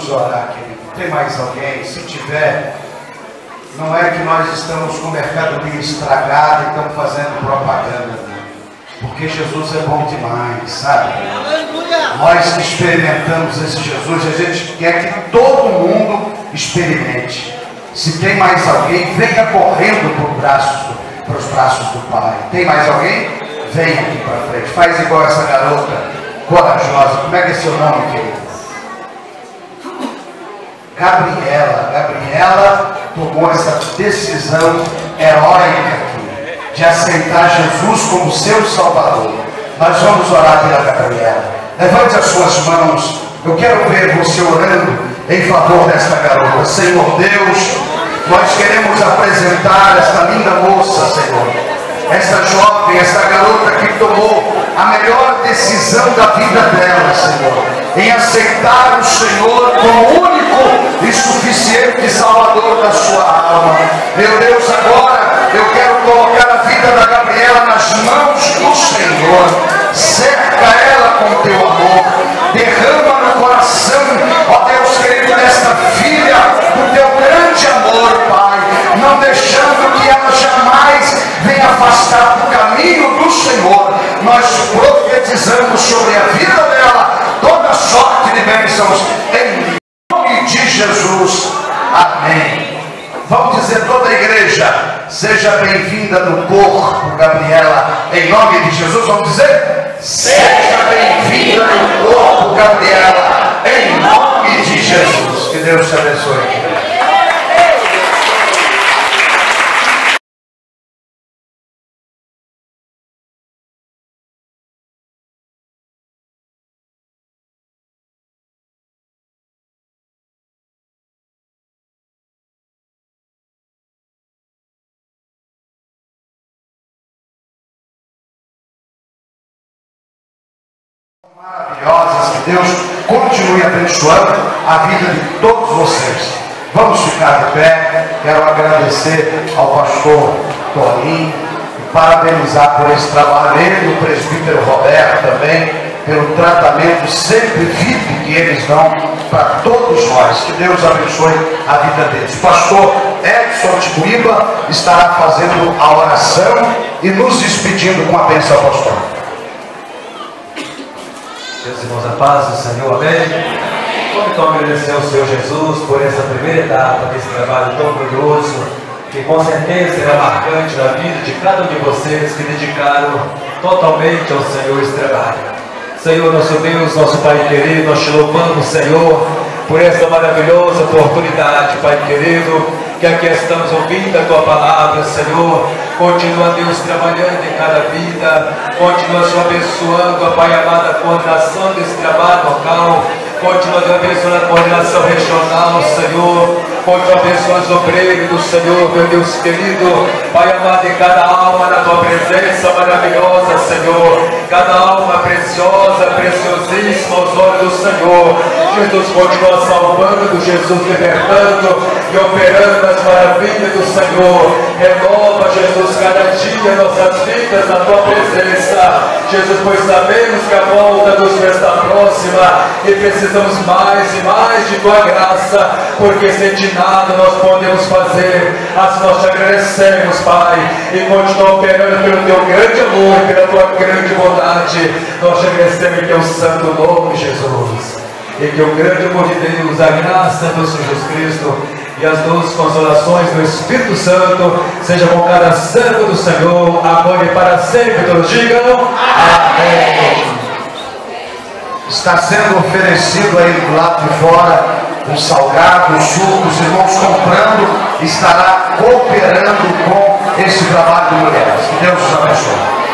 Vamos orar, querido. Tem mais alguém? Se tiver, não é que nós estamos com mercadoria estragada e estamos fazendo propaganda, porque Jesus é bom demais, sabe? Nós que experimentamos esse Jesus, a gente quer que todo mundo experimente. Se tem mais alguém, venha correndo para os braços do Pai. Tem mais alguém? Venha aqui para frente. Faz igual essa garota corajosa. Como é que é seu nome, querido? Gabriela. Gabriela tomou essa decisão heróica aqui, de aceitar Jesus como seu Salvador. Nós vamos orar pela Gabriela. Levante as suas mãos. Eu quero ver você orando em favor desta garota. Senhor Deus, nós queremos apresentar esta linda moça, Senhor, esta jovem, esta garota que tomou a melhor decisão da vida dela, Senhor, em aceitar o Senhor como único e suficiente Salvador da sua alma. Meu Deus, agora eu quero colocar a vida da Gabriela nas mãos do Senhor. Cerca ela com teu amor, derrama no coração, ó Deus querido, desta filha, o teu grande amor, Pai, não deixando que ela jamais venha afastar do caminho do Senhor. Nós profetizamos sobre a vida dela toda sorte de bênçãos, em nome de Jesus, amém. Vamos dizer toda a igreja, seja bem-vinda no corpo, Gabriela, em nome de Jesus. Vamos dizer, seja bem-vinda no corpo, Gabriela, em nome de Jesus. Que Deus te abençoe. Maravilhosas, que Deus continue abençoando a vida de todos vocês. Vamos ficar de pé. Quero agradecer ao pastor Toninho e parabenizar por esse trabalho, ele e o presbítero Roberto também, pelo tratamento sempre VIP que eles dão para todos nós. Que Deus abençoe a vida deles. O pastor Edson Tibuíba estará fazendo a oração e nos despedindo com a bênção apostólica. Meus irmãos, a paz do Senhor, amém? Vamos então agradecer ao Senhor Jesus por essa primeira etapa desse trabalho tão glorioso, que com certeza será marcante na vida de cada um de vocês que dedicaram totalmente ao Senhor esse trabalho. Senhor, nosso Deus, nosso Pai querido, nós te louvamos, Senhor, por essa maravilhosa oportunidade, Pai querido, que aqui estamos ouvindo a Tua palavra, Senhor. Continua, Deus, trabalhando em cada vida, continua te abençoando, ó Pai amado, a coordenação desse trabalho local, continua Deus, abençoando a coordenação regional, Senhor, continua abençoando os obreiros do Senhor, meu Deus querido, Pai amado, em cada alma na Tua presença maravilhosa, Senhor, cada alma preciosa, preciosíssima aos olhos do Senhor. Jesus continua salvando, Jesus libertando e operando as maravilhas do Senhor. Renova, Jesus, cada dia nossas vidas na Tua presença, Jesus, pois sabemos que a volta do Senhor está próxima e precisamos mais e mais de Tua graça, porque sem Ti nada nós podemos fazer. Assim nós te agradecemos, Pai, e continua operando pelo Teu grande amor, pela Tua grande bondade. Nós te agradecemos em Teu santo nome, Jesus. E que o grande amor de Deus, a graça do Senhor Jesus Cristo e as doces consolações do Espírito Santo seja com cada servo do Senhor, agora e para sempre. Todos digam amém. Está sendo oferecido aí do lado de fora um salgado, um suco, os irmãos comprando, estará cooperando com esse trabalho de mulheres. Que Deus os abençoe.